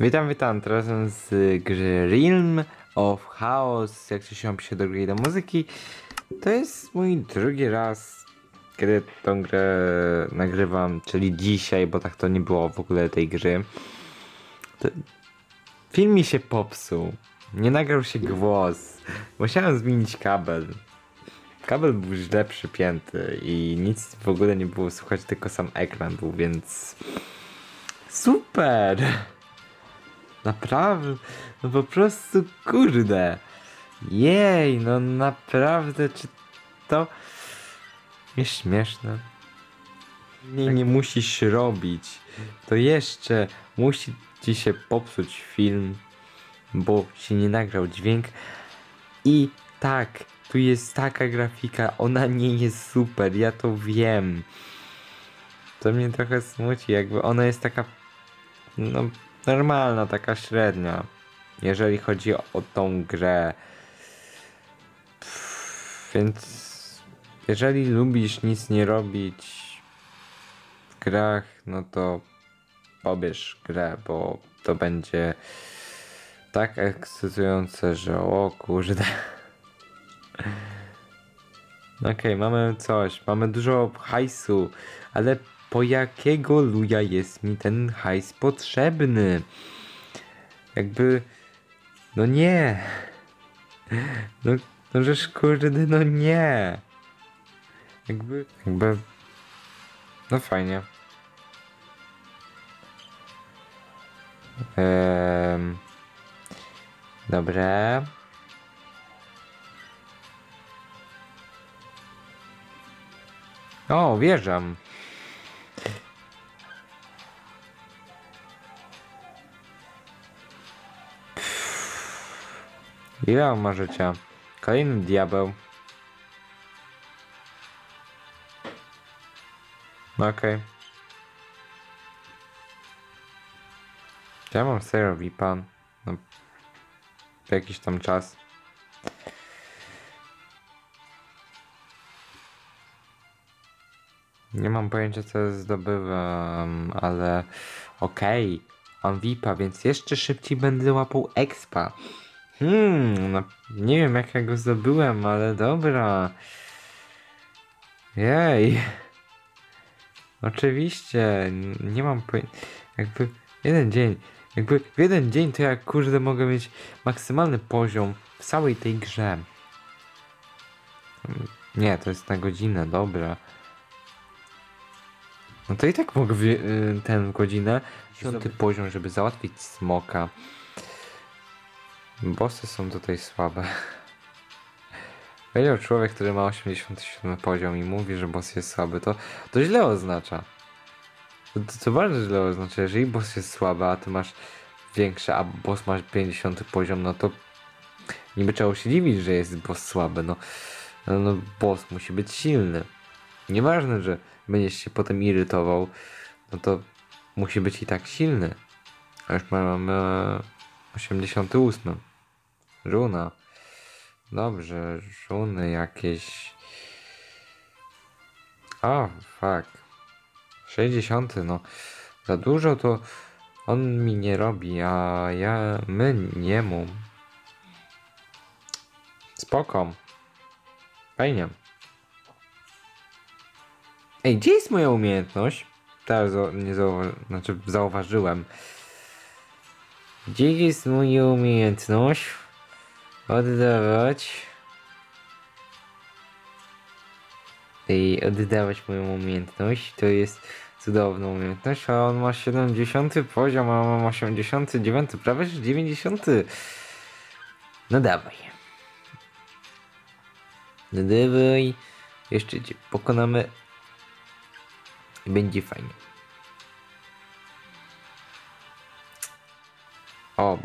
Witam, teraz z gry Realm of Chaos, jak się pisze do gry i do muzyki. To jest mój drugi raz, kiedy tą grę nagrywam, czyli dzisiaj, bo tak to nie było w ogóle tej gry. Film mi się popsuł, nie nagrał się głos, musiałem zmienić kabel. Kabel był źle przypięty i nic w ogóle nie było słychać, tylko sam ekran był, więc... Super! Naprawdę, no po prostu kurde. Jej, no naprawdę, czy to jest śmieszne? Nie musisz robić. To jeszcze musi ci się popsuć film, bo się nie nagrał dźwięk. I tak, tu jest taka grafika, ona nie jest super, ja to wiem. To mnie trochę smuci, jakby ona jest taka, no normalna, taka średnia, jeżeli chodzi o tą grę. Więc jeżeli lubisz nic nie robić w grach, no to pobierz grę, bo to będzie tak ekscytujące, że o kurde. Okej, mamy coś, mamy dużo hajsu, ale po jakiego luja jest mi ten hajs potrzebny? Jakby... No nie! No żeż kurde, no nie! Jakby... No fajnie. Dobre. O, wjeżdżam. Ile on ma życia? Kolejny diabeł. Okej. Ja mam serio VIPa. No, jakiś tam czas. Nie mam pojęcia, co zdobywam, ale okej. Mam VIPa, więc jeszcze szybciej będę łapał expa. No, nie wiem, jak ja go zdobyłem, ale dobra. Jej. Oczywiście, nie mam pojęcia. Jakby w jeden dzień to ja kurde mogę mieć maksymalny poziom w całej tej grze. Nie, to jest na godzinę, dobra. No to i tak mogę ten godzinę, 10 poziom, żeby załatwić smoka. Bossy są tutaj słabe. Powiedział człowiek, który ma 87 poziom i mówi, że boss jest słaby, to źle oznacza. To bardzo źle oznacza, jeżeli boss jest słaby, a ty masz większe, a boss masz 50 poziom, no to niby trzeba się dziwić, że jest boss słaby, no boss musi być silny. Nieważne, że będziesz się potem irytował, no to musi być i tak silny. A już mamy 88. Runa. Dobrze, runy jakieś. O, fuck. 60, no. Za dużo to on mi nie robi, a my niemu. Spoko. Fajnie. Ej, gdzie jest moja umiejętność? Teraz nie zauważyłem. Gdzie jest moja umiejętność? Oddawać. I oddawać moją umiejętność. To jest cudowna umiejętność, a on ma 70 poziom, a mam 89, prawie 90. No dawaj. No dawaj. Jeszcze cię pokonamy. I będzie fajnie. O,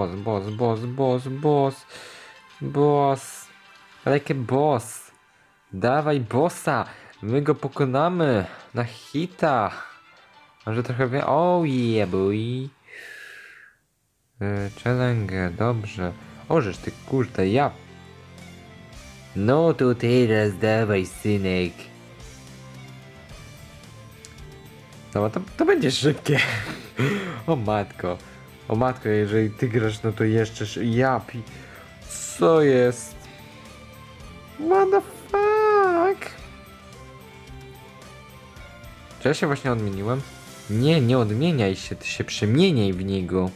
boss. Like a boss. Dawaj bossa. My go pokonamy. Na hita. Może trochę wie... Oh yeah, boy. Challenge, dobrze. O, żeż ty kurde, ja. No to teraz dawaj, synek. No to będzie szybkie. O matko. O matko, jeżeli ty grasz, no to jeszcze... Co jest? What the fuck? Czy ja się właśnie odmieniłem? Nie, nie odmieniaj się, ty się przemieniaj w niego.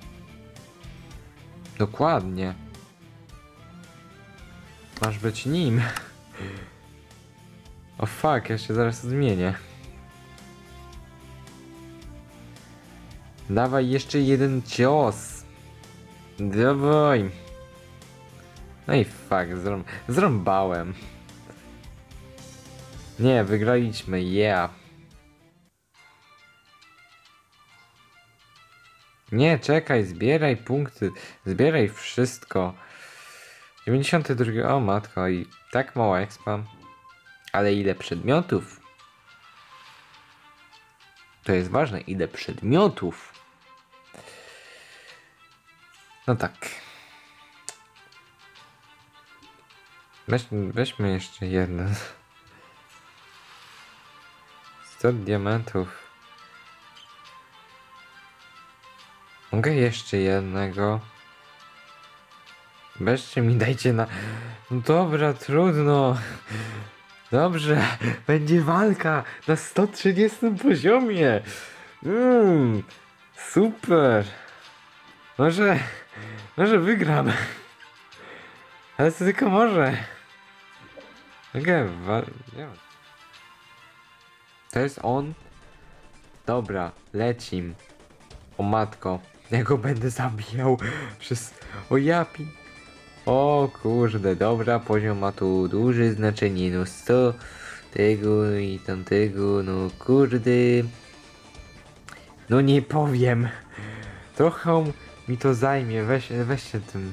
Dokładnie. Masz być nim. O fuck, ja się zaraz zmienię. Dawaj jeszcze jeden cios. Dawaj. No i fuck, zrąbałem. Nie, wygraliśmy, yeah. Nie, czekaj, zbieraj punkty. Zbieraj wszystko. 92, o matko, i tak mała expa. Ale ile przedmiotów? To jest ważne, ile przedmiotów. No tak. Weźmy jeszcze jeden. 100 diamentów. Mogę jeszcze jednego. Weźcie mi, dajcie na... No dobra, trudno. Dobrze, będzie walka na 130 poziomie. Super. Może wygram. Ale to tylko może. Nie. To jest on? Dobra, lecim. O matko, ja go będę zabijał przez... O japi. O kurde, dobra, poziom ma tu duże znaczenie, no 100 tego i tamtego, no kurde. No nie powiem. Trochę mi to zajmie, weźcie tym.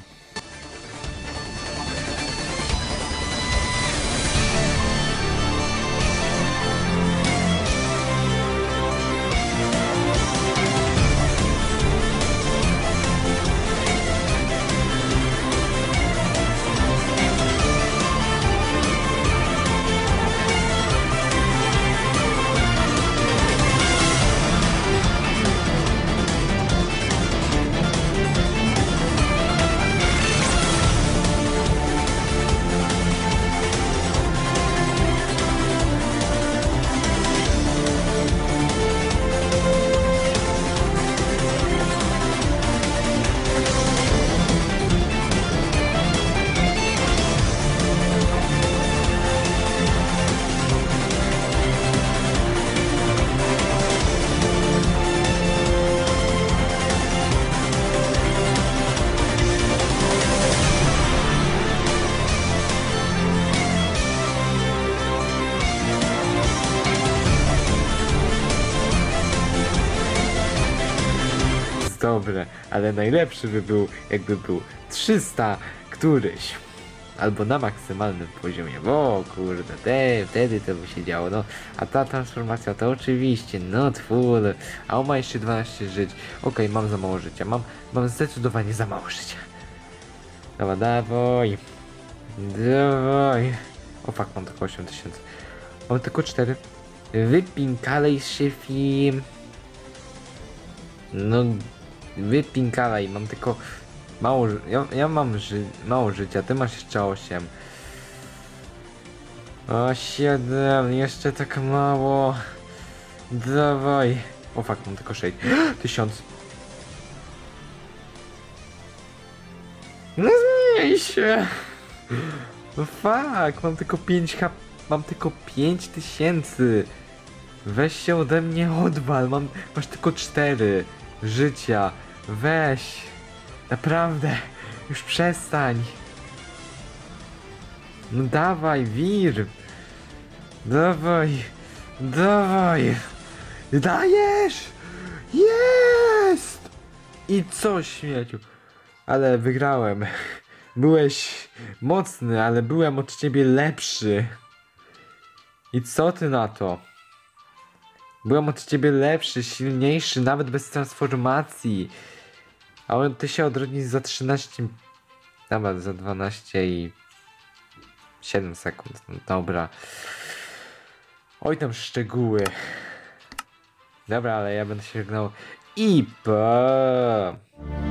Dobre, ale najlepszy by był, jakby był 300 któryś. Albo na maksymalnym poziomie. O kurde, wtedy to by się działo. No, a ta transformacja to oczywiście not full. A on ma jeszcze 12 żyć. Okej, mam za mało życia. Mam zdecydowanie za mało życia. Dobra, dawaj. Dawaj. O fuck, mam tylko 8000. Mam tylko 4. Wypinkalej szefie. No, wypinkalej, mam tylko mało, ja mam mało życia, ty masz jeszcze 8. O 7, jeszcze tak mało. Dawaj. O fuck, mam tylko 6. 1000. No zmień się. No fuck, mam tylko 5 HP, mam tylko 5000. Weź się ode mnie odwal, masz tylko 4 życia. Weź. Naprawdę. Już przestań. No dawaj, wir. Dawaj. Dawaj. Dajesz. Jest. I co, śmieciu. Ale wygrałem. Byłeś mocny, ale byłem od ciebie lepszy. I co ty na to? Byłem od ciebie lepszy, silniejszy, nawet bez transformacji. A ty się odrodnisz za 13... Nawet za 12 i... 7 sekund. No dobra. Oj tam szczegóły. Dobra, ale ja będę się żegnał. i pa!